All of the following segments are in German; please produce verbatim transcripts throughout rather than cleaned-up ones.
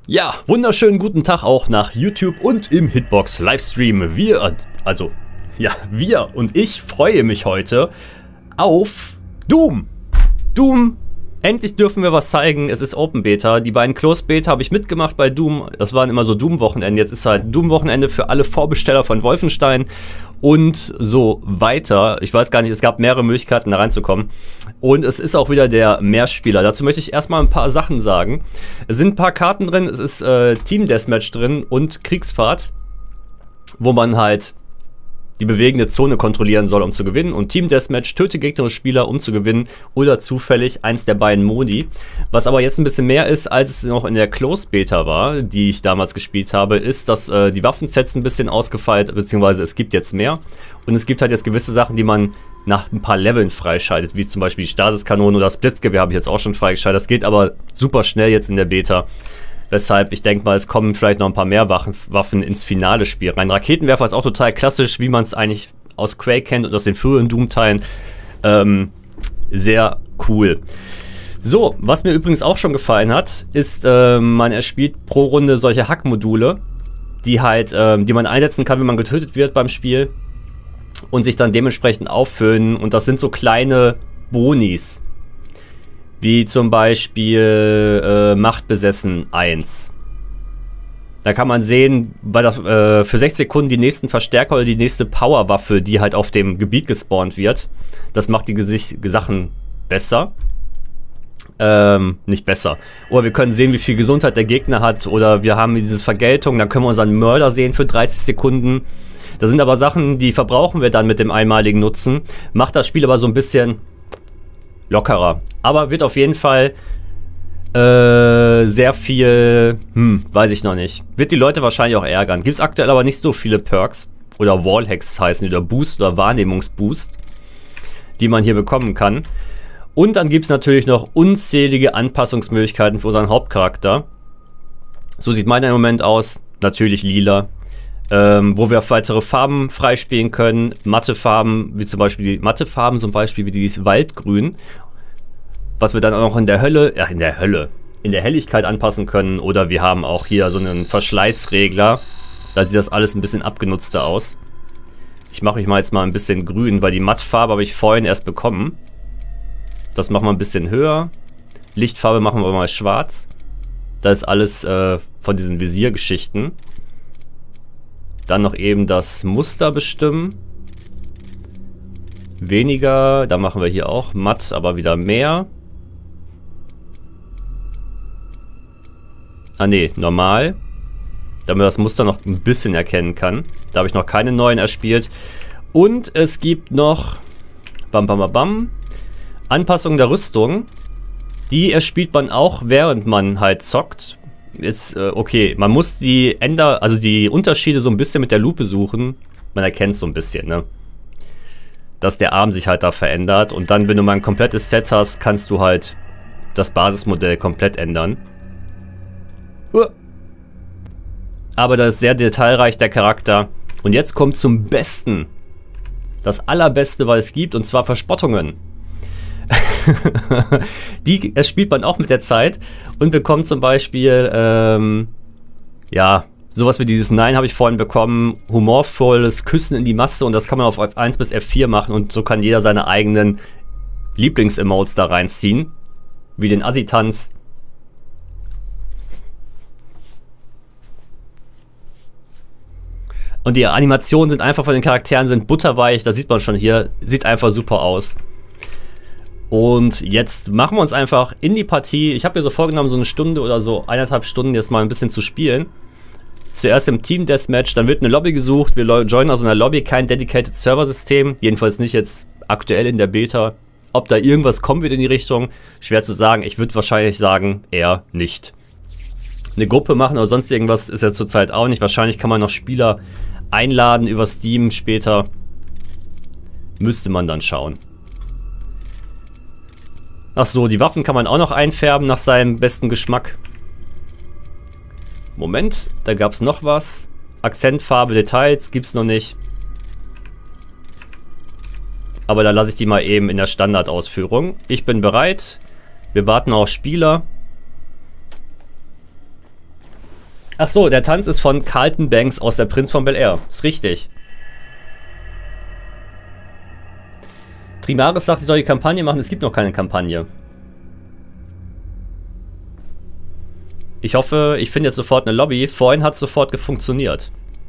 Ja, wunderschönen guten Tag auch nach YouTube und im Hitbox Livestream. Wir, also, ja, wir und ich freue mich heute auf Doom. Doom, endlich dürfen wir was zeigen. Es ist Open Beta. Die beiden Closed Beta habe ich mitgemacht bei Doom. Das waren immer so Doom-Wochenende. Jetzt ist halt Doom-Wochenende für alle Vorbesteller von Wolfenstein und so weiter. Ich weiß gar nicht, es gab mehrere Möglichkeiten da reinzukommen. Und es ist auch wieder der Mehrspieler. Dazu möchte ich erstmal ein paar Sachen sagen. Es sind ein paar Karten drin, es ist äh, Team Deathmatch drin und Kriegsfahrt, wo man halt die bewegende Zone kontrollieren soll, um zu gewinnen. Und Team Deathmatch, töte gegnerische Spieler, um zu gewinnen. Oder zufällig eins der beiden Modi. Was aber jetzt ein bisschen mehr ist, als es noch in der Closed Beta war, die ich damals gespielt habe, ist, dass äh, die Waffensets ein bisschen ausgefeilt, beziehungsweise es gibt jetzt mehr. Und es gibt halt jetzt gewisse Sachen, die man nach ein paar Leveln freischaltet, wie zum Beispiel die Stasiskanone oder das Blitzgewehr habe ich jetzt auch schon freigeschaltet. Das geht aber super schnell jetzt in der Beta. Weshalb, ich denke mal, es kommen vielleicht noch ein paar mehr Waffen, Waffen ins finale Spiel rein. Raketenwerfer ist auch total klassisch, wie man es eigentlich aus Quake kennt und aus den früheren Doom-Teilen. Ähm, sehr cool. So, was mir übrigens auch schon gefallen hat, ist, äh, man erspielt pro Runde solche Hack-Module, die halt, äh, die man einsetzen kann, wenn man getötet wird beim Spiel und sich dann dementsprechend auffüllen. Und das sind so kleine Bonis. Wie zum Beispiel äh, Machtbesessen eins. Da kann man sehen, weil das äh, für sechs Sekunden die nächsten Verstärker oder die nächste Powerwaffe, die halt auf dem Gebiet gespawnt wird. Das macht die Gesicht Sachen besser. Ähm, nicht besser. Oder wir können sehen, wie viel Gesundheit der Gegner hat. Oder wir haben diese Vergeltung, dann können wir unseren Mörder sehen für dreißig Sekunden. Das sind aber Sachen, die verbrauchen wir dann mit dem einmaligen Nutzen. Macht das Spiel aber so ein bisschen lockerer. Aber wird auf jeden Fall äh, sehr viel, hm, weiß ich noch nicht. Wird die Leute wahrscheinlich auch ärgern. Gibt es aktuell aber nicht so viele Perks oder Wallhacks heißen, oder Boost oder Wahrnehmungsboost, die man hier bekommen kann. Und dann gibt es natürlich noch unzählige Anpassungsmöglichkeiten für unseren Hauptcharakter. So sieht meiner im Moment aus. Natürlich lila. Ähm, wo wir auf weitere Farben freispielen können. Matte Farben, wie zum Beispiel die Matte Farben, zum Beispiel wie dieses Waldgrün. Was wir dann auch noch in der Hölle, ja in der Hölle, in der Helligkeit anpassen können. Oder wir haben auch hier so einen Verschleißregler. Da sieht das alles ein bisschen abgenutzter aus. Ich mache mich mal jetzt mal ein bisschen grün, weil die Mattfarbe habe ich vorhin erst bekommen. Das machen wir ein bisschen höher. Lichtfarbe machen wir mal schwarz. Da ist alles äh, von diesen Visiergeschichten. Dann noch eben das Muster bestimmen. Weniger, da machen wir hier auch matt, aber wieder mehr. Ah ne, normal. Damit man das Muster noch ein bisschen erkennen kann. Da habe ich noch keine neuen erspielt. Und es gibt noch bam, bam, bam, bam, Anpassung der Rüstung. Die erspielt man auch, während man halt zockt. Ist äh, okay, man muss die Änder, also die Unterschiede so ein bisschen mit der Lupe suchen. Man erkennt so ein bisschen, ne? Dass der Arm sich halt da verändert. Und dann, wenn du mal ein komplettes Set hast, kannst du halt das Basismodell komplett ändern. Uh. Aber das ist sehr detailreich, der Charakter. Und jetzt kommt zum Besten. Das Allerbeste, was es gibt, und zwar Verspottungen. Die erspielt man auch mit der Zeit und bekommt zum Beispiel, ähm, ja, sowas wie dieses Nein habe ich vorhin bekommen, humorvolles Küssen in die Masse, und das kann man auf F eins bis F vier machen, und so kann jeder seine eigenen Lieblings-Emotes da reinziehen, wie den Assi-Tanz. Und die Animationen sind einfach von den Charakteren sind butterweich, das sieht man schon hier, sieht einfach super aus. Und jetzt machen wir uns einfach in die Partie. Ich habe mir so vorgenommen, so eine Stunde oder so eineinhalb Stunden jetzt mal ein bisschen zu spielen. Zuerst im Team Deathmatch, dann wird eine Lobby gesucht. Wir joinen also eine Lobby, kein Dedicated Server-System. Jedenfalls nicht jetzt aktuell in der Beta. Ob da irgendwas kommen wird in die Richtung, schwer zu sagen. Ich würde wahrscheinlich sagen, eher nicht. Eine Gruppe machen oder sonst irgendwas ist ja zurzeit auch nicht. Wahrscheinlich kann man noch Spieler einladen über Steam später. Müsste man dann schauen. Ach so, die Waffen kann man auch noch einfärben nach seinem besten Geschmack. Moment, da gab es noch was. Akzentfarbe, Details gibt es noch nicht. Aber da lasse ich die mal eben in der Standardausführung. Ich bin bereit. Wir warten auf Spieler. Ach so, der Tanz ist von Carlton Banks aus Der Prinz von Bel-Air. Ist richtig. Trimaris sagt, ich soll die Kampagne machen. Es gibt noch keine Kampagne. Ich hoffe, ich finde jetzt sofort eine Lobby. Vorhin hat es sofort funktioniert.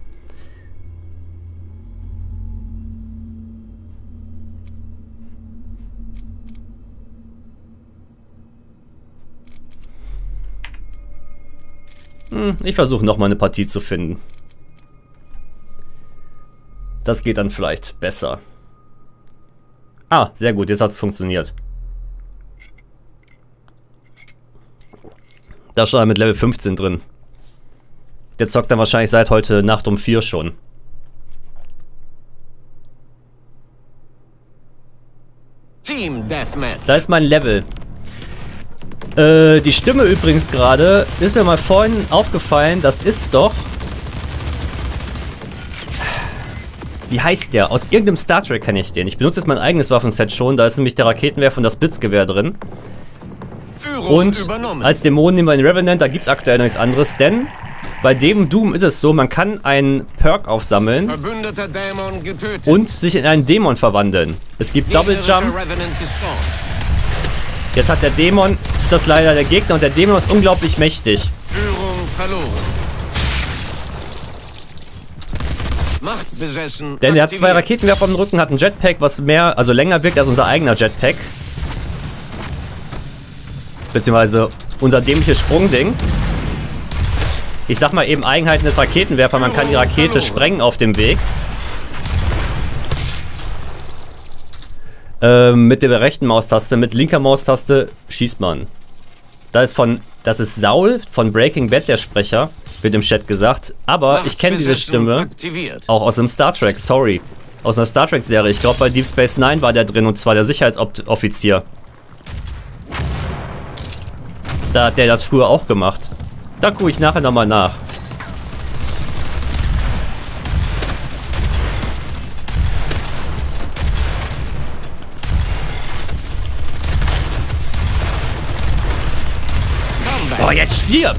Hm, ich versuche nochmal eine Partie zu finden. Das geht dann vielleicht besser. Ah, sehr gut, jetzt hat es funktioniert. Da stand er mit Level fünfzehn drin. Der zockt dann wahrscheinlich seit heute Nacht um vier schon. Team Deathmatch. Da ist mein Level. Äh, die Stimme übrigens gerade, ist mir mal vorhin aufgefallen, das ist doch... Wie heißt der? Aus irgendeinem Star Trek kenne ich den. Ich benutze jetzt mein eigenes Waffenset schon, da ist nämlich der Raketenwerfer und das Blitzgewehr drin. Führung Und übernommen. als Dämonen nehmen wir den Revenant, da gibt es aktuell noch nichts anderes, denn bei dem Doom ist es so, man kann einen Perk aufsammeln Verbündeter Dämon getötet. und sich in einen Dämon verwandeln. Es gibt Double Gegnerischer Jump. Revenant gespawnt. Jetzt hat der Dämon, ist das leider der Gegner und der Dämon ist unglaublich mächtig. Führung verloren. Machtbesessen. Denn er hat zwei aktiviert. Raketenwerfer auf dem Rücken, hat ein Jetpack, was mehr, also länger wirkt als unser eigener Jetpack. Beziehungsweise unser dämliches Sprungding. Ich sag mal eben Eigenheiten des Raketenwerfers, man kann die Rakete sprengen auf dem Weg. Ähm, mit der rechten Maustaste, mit linker Maustaste schießt man. Da ist von, das ist Saul von Breaking Bad der Sprecher, wird im Chat gesagt. Aber ich kenne diese Stimme aktiviert. auch aus dem Star Trek, sorry. Aus einer Star Trek Serie. Ich glaube bei Deep Space Nine war der drin und zwar der Sicherheitsoffizier. Da hat der das früher auch gemacht. Da gucke ich nachher nochmal nach. Oh, jetzt stirb!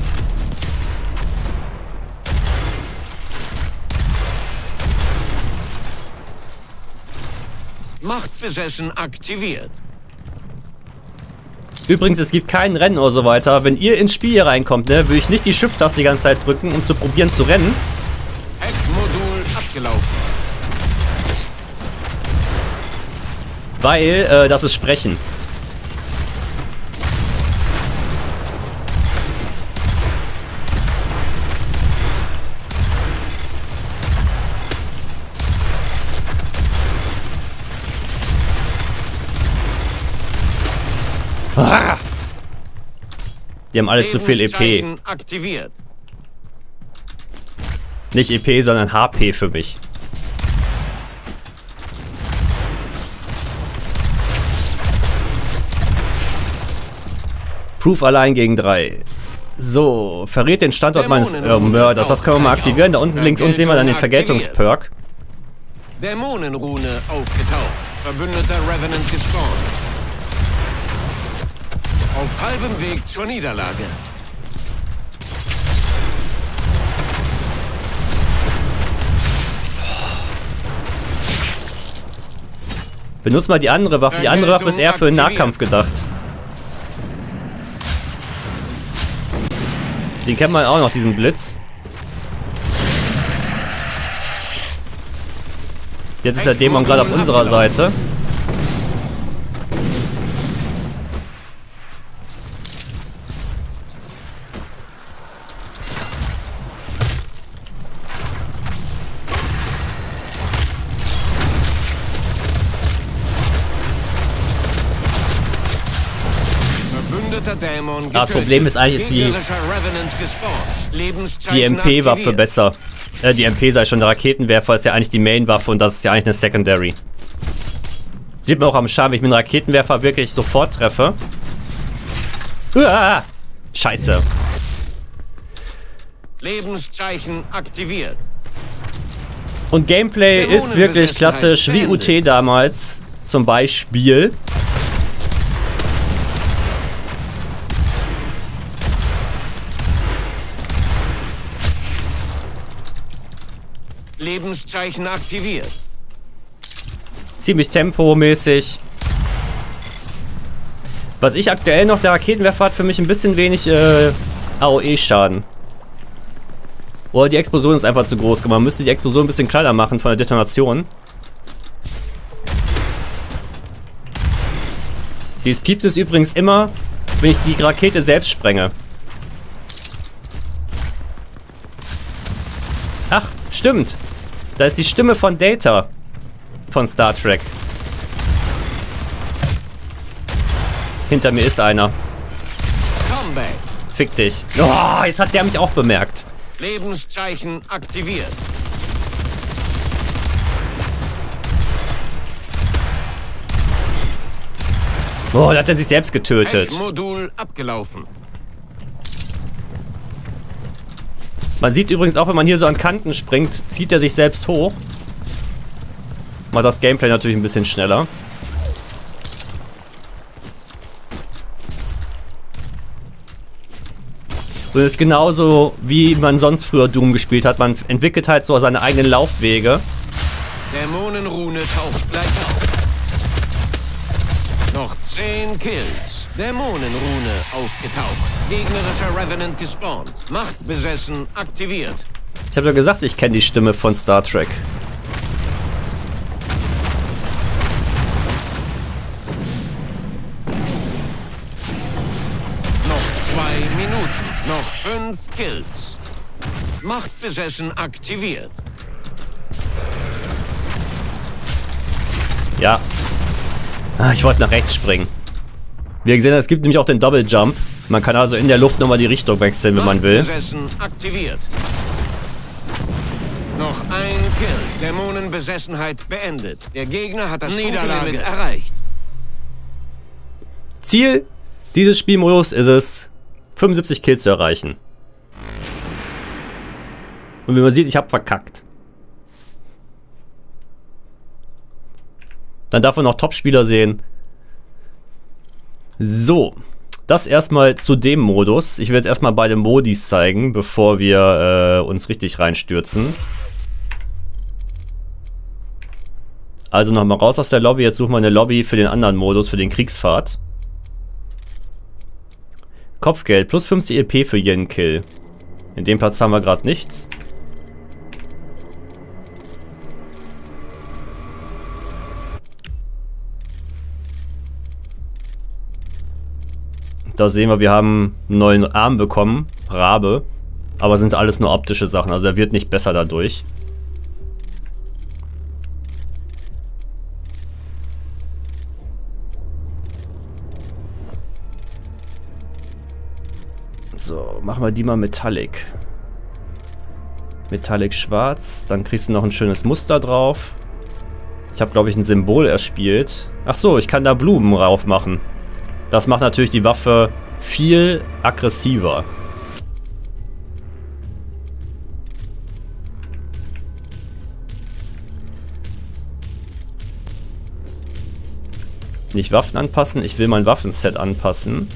Machtbesessen aktiviert. Übrigens, es gibt kein Rennen oder so weiter. Wenn ihr ins Spiel hier reinkommt, ne, würde ich nicht die Shift-Taste die ganze Zeit drücken, um zu probieren zu rennen. Heckmodul abgelaufen. Weil, äh, das ist Sprechen. Ah! Die haben alle zu viel E P. Lebenszeichen aktiviert. Nicht E P, sondern H P für mich. Proof allein gegen drei. So, verrät den Standort meines äh, Mörders. Das können wir mal aktivieren. Da unten links unten sehen wir dann den Vergeltungsperk. Dämonenrune aufgetaucht. Verbündeter Revenant gespawnt. Auf halbem Weg zur Niederlage. Benutzt mal die andere Waffe. Die andere Waffe ist eher für den Nahkampf gedacht. Den kennt man auch noch, diesen Blitz. Jetzt ist der Dämon gerade auf unserer Seite. Das Problem ist eigentlich, die, die M P-Waffe besser. Äh, die M P sei schon, der Raketenwerfer ist ja eigentlich die Main-Waffe und das ist ja eigentlich eine Secondary. Sieht man auch am Charme, wenn ich mit einem Raketenwerfer wirklich sofort treffe. Uah! Scheiße. Lebenszeichen aktiviert. Und Gameplay ist wirklich klassisch, wie U T damals zum Beispiel. Lebenszeichen aktiviert. Ziemlich tempomäßig. Was ich aktuell noch, der Raketenwerfer hat für mich ein bisschen wenig äh, A O E-Schaden. Oder die Explosion ist einfach zu groß. Man müsste die Explosion ein bisschen kleiner machen von der Detonation. Dieses Pieps ist übrigens immer, wenn ich die Rakete selbst sprenge. Ach, stimmt. Da ist die Stimme von Data von Star Trek. Hinter mir ist einer. Comeback. Fick dich. Oh, jetzt hat der mich auch bemerkt. Lebenszeichen aktiviert. Oh, da hat er sich selbst getötet. Modul abgelaufen. Man sieht übrigens auch, wenn man hier so an Kanten springt, zieht er sich selbst hoch. Macht das Gameplay natürlich ein bisschen schneller. Und es ist genauso, wie man sonst früher Doom gespielt hat. Man entwickelt halt so seine eigenen Laufwege. Dämonenrune taucht gleich auf. Noch zehn Kills. Dämonenrune aufgetaucht. Gegnerischer Revenant gespawnt. Machtbesessen aktiviert. Ich habe ja gesagt, ich kenne die Stimme von Star Trek. Noch zwei Minuten. Noch fünf Kills. Machtbesessen aktiviert. Ja. Ah, ich wollte nach rechts springen. Wie ihr gesehen habt, es gibt nämlich auch den Double Jump. Man kann also in der Luft nochmal die Richtung wechseln, wenn man will. Machtbesessen aktiviert. Noch ein Kill. Dämonenbesessenheit beendet. Der Gegner hat das Niederlage erreicht. Ziel dieses Spielmodus ist es, fünfundsiebzig Kills zu erreichen. Und wie man sieht, ich habe verkackt. Dann darf man noch Top-Spieler sehen. So, das erstmal zu dem Modus. Ich will jetzt erstmal beide Modis zeigen, bevor wir äh, uns richtig reinstürzen. Also nochmal raus aus der Lobby. Jetzt suchen wir eine Lobby für den anderen Modus, für den Kriegsfahrt. Kopfgeld, plus fünfzig E P für jeden Kill. In dem Platz haben wir gerade nichts. Da sehen wir, wir haben einen neuen Arm bekommen, Rabe. Aber sind alles nur optische Sachen, also er wird nicht besser dadurch. So, machen wir die mal Metallic. Metallic schwarz, dann kriegst du noch ein schönes Muster drauf. Ich habe, glaube ich, ein Symbol erspielt. Ach so, ich kann da Blumen drauf machen. Das macht natürlich die Waffe viel aggressiver. Nicht Waffen anpassen, ich will mein Waffenset anpassen.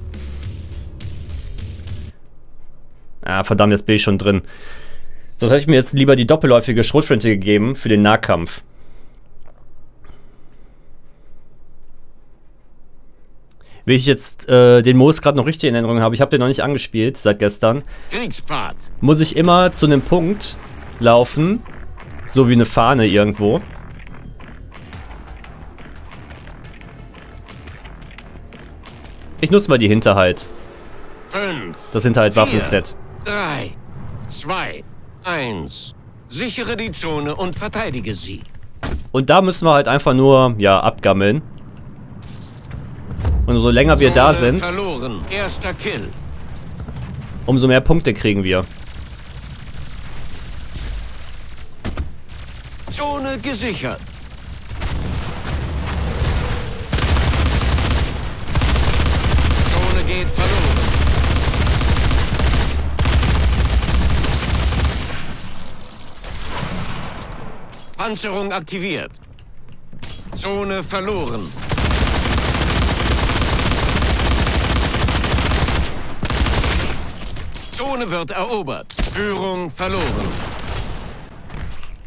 Ah, verdammt, jetzt bin ich schon drin. Sonst hätte ich mir jetzt lieber die doppelläufige Schrotflinte gegeben für den Nahkampf. Wie ich jetzt äh, den Modus gerade noch richtig in Erinnerung habe, ich habe den noch nicht angespielt seit gestern, Kriegspfad. muss ich immer zu einem Punkt laufen, so wie eine Fahne irgendwo. Ich nutze mal die Hinterhalt. Fünf. Das Hinterhalt-Waffenset. Drei, zwei, eins. Sichere die Zone und verteidige sie. Und da müssen wir halt einfach nur, ja, abgammeln. Und so länger wir da sind, Verloren. Erster Kill. umso mehr Punkte kriegen wir. Zone gesichert. Zone geht verloren. Panzerung aktiviert. Zone verloren. Zone wird erobert. Führung verloren.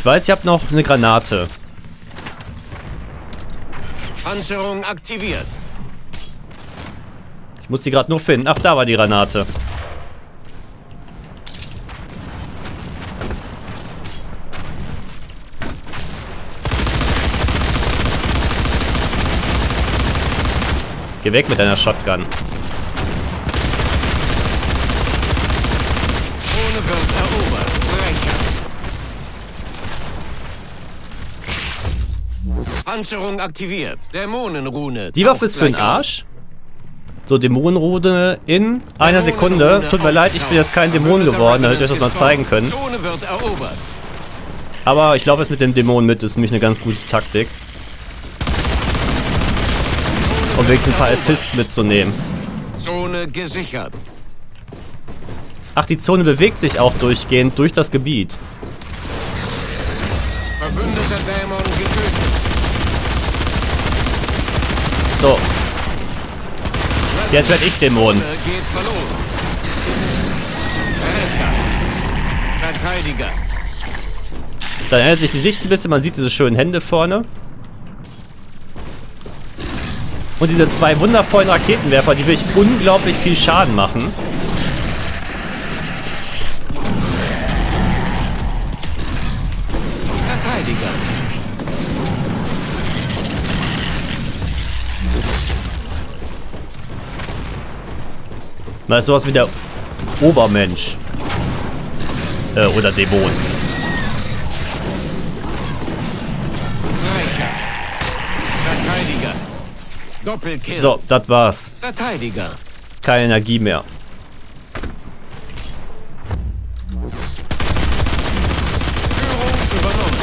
Ich weiß, ich habe noch eine Granate. Panzerung aktiviert. Ich muss die gerade nur finden. Ach, da war die Granate. Geh weg mit deiner Shotgun. Ohne wird erobert. Brecher. Panzerung aktiviert. Dämonenrune. Die Waffe ist für den Arsch. So, Dämonenrune in einer Sekunde. Tut mir leid, ich bin jetzt kein Dämon geworden, da hätte ich euch das mal zeigen können. Zone wird erobert. Aber ich laufe jetzt mit dem Dämonen mit, ist nämlich eine ganz gute Taktik. Um wenigstens ein paar Assists mitzunehmen. Zone gesichert. Ach, die Zone bewegt sich auch durchgehend durch das Gebiet. Verbündeter Dämon getötet. So. Jetzt werde ich Dämon. Zone geht verloren. Brecher. Verteidiger. Dann ändert sich die Sicht ein bisschen, man sieht diese schönen Hände vorne. Und diese zwei wundervollen Raketenwerfer, die wirklich unglaublich viel Schaden machen. Verteidiger. Das ist sowas wie der Obermensch. Äh, oder Dämon. Brecher. Verteidiger. Doppelkill. So, das war's. Verteidiger. Keine Energie mehr. Führung übernommen.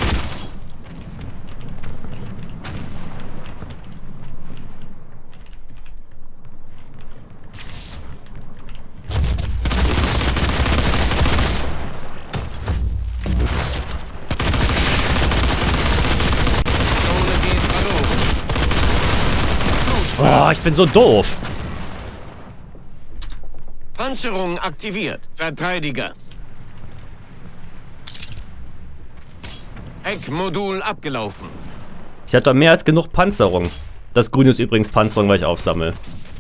Zone geht verloren. Oh, ich bin so doof. Panzerung aktiviert. Verteidiger. Heckmodul abgelaufen. Ich hatte mehr als genug Panzerung. Das Grüne ist übrigens Panzerung, weil ich aufsammle.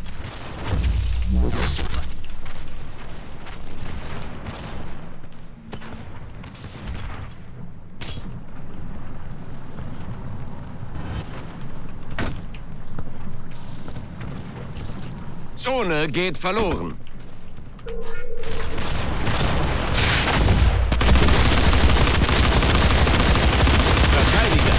Zone geht verloren. Verteidiger.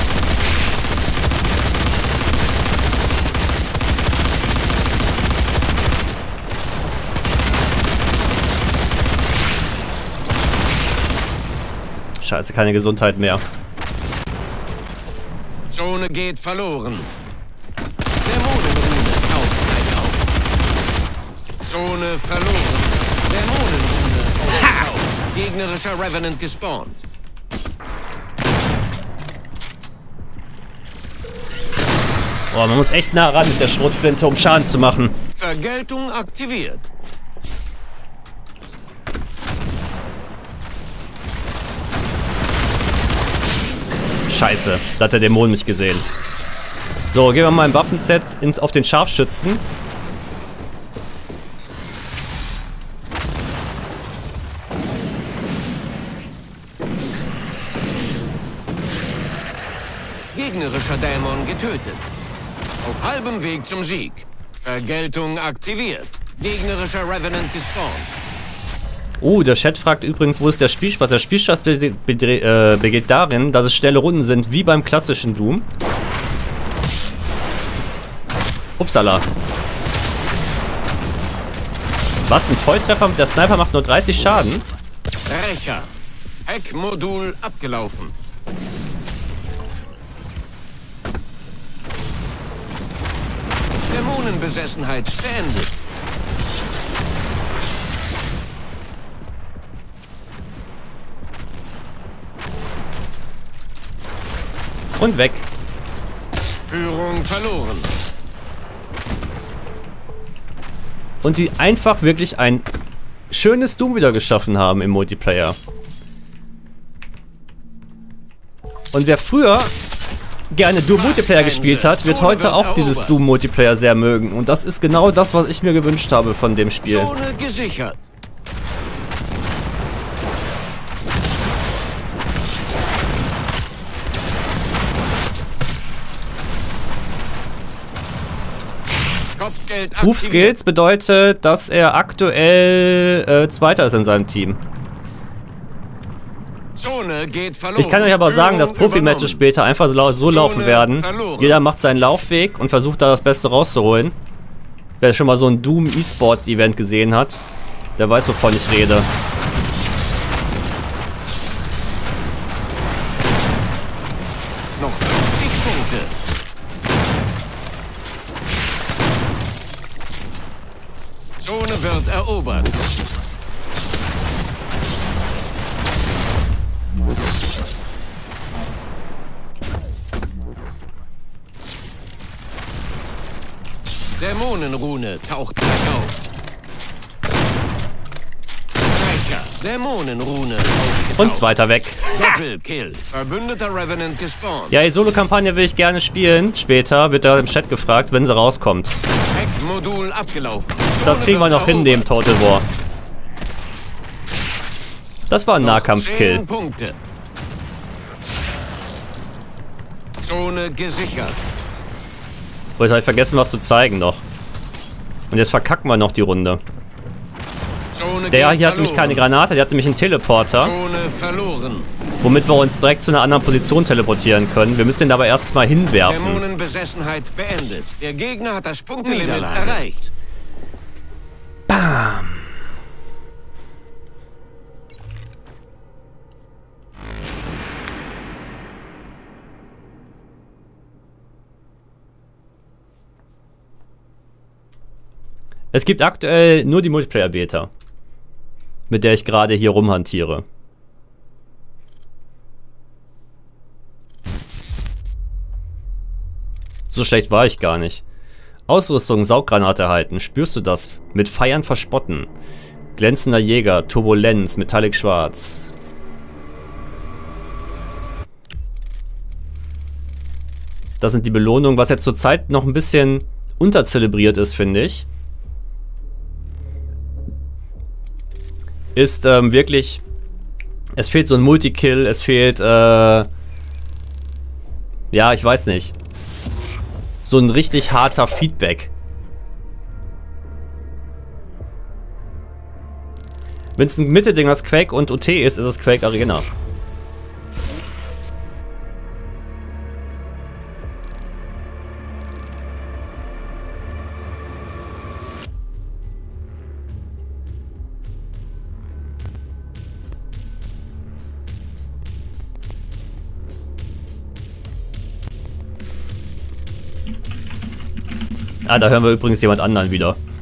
Scheiße, keine Gesundheit mehr. Zone geht verloren. Dämonenrune taucht gleich auf. Zone verloren. Dämonenrune aufgetaucht. Gegnerischer Revenant gespawnt. Boah, man muss echt nah ran mit der Schrotflinte, um Schaden zu machen. Vergeltung aktiviert. Scheiße, da hat der Dämon mich gesehen. So, gehen wir mal im Waffenset in, auf den Scharfschützen. Gegnerischer Dämon getötet. Auf halbem Weg zum Sieg. Vergeltung aktiviert. Gegnerischer Revenant gespawnt. Oh, der Chat fragt übrigens, wo ist der Spielspaß? Der Spielspaß be be äh, besteht darin, dass es schnelle Runden sind, wie beim klassischen Doom. Upsala. Was, ein Volltreffer? Der Sniper macht nur dreißig Schaden? Brecher. Heckmodul abgelaufen. Dämonenbesessenheit beendet. Und weg. Führung verloren. Und die einfach wirklich ein schönes Doom wieder geschaffen haben im Multiplayer. Und wer früher gerne Doom Multiplayer gespielt hat, wird heute auch dieses Doom Multiplayer sehr mögen. Und das ist genau das, was ich mir gewünscht habe von dem Spiel. Zone gesichert. Proof Skills bedeutet, dass er aktuell äh, Zweiter ist in seinem Team. Zone geht verloren. Ich kann euch aber sagen, dass Profi-Matches später einfach so, so laufen werden. verloren. Jeder macht seinen Laufweg und versucht da das Beste rauszuholen. Wer schon mal so ein Doom E-Sports Event gesehen hat, der weiß, wovon ich rede. Noch fünfzig Punkte. Zone wird erobert. Dämonenrune taucht gleich auf. Streicher. Dämonenrune aufgetaucht. Und zweiter weg. Doppelkill. Verbündeter Revenant gespawnt. Ja, die Solo-Kampagne will ich gerne spielen. Später wird da im Chat gefragt, wenn sie rauskommt. Modul abgelaufen. Das kriegen wir noch hin, neben Total War. Das war ein Nahkampf-Kill. zehn Punkte. Zone gesichert. Oh, jetzt habe ich vergessen, was zu zeigen noch. Und jetzt verkacken wir noch die Runde. Zone Der geht hier hat nämlich verloren. keine Granate, der hat nämlich einen Teleporter, Zone verloren. womit wir uns direkt zu einer anderen Position teleportieren können. Wir müssen ihn aber erst mal hinwerfen. Dämonenbesessenheit beendet. Der Gegner hat das Punktelimit Niederlage. erreicht. Bam! Es gibt aktuell nur die Multiplayer-Beta, mit der ich gerade hier rumhantiere. So schlecht war ich gar nicht. Ausrüstung, Sauggranate erhalten. Spürst du das? Mit Feiern verspotten. Glänzender Jäger, Turbulenz, Metallic Schwarz. Das sind die Belohnungen, was jetzt zurzeit noch ein bisschen unterzelebriert ist, finde ich. Ist ähm, wirklich... Es fehlt so ein Multikill, es fehlt, äh... ja, ich weiß nicht. So ein richtig harter Feedback. Wenn es ein Mittelding aus Quake und O T ist, ist es Quake Arena. Ah, da hören wir übrigens jemand anderen wieder.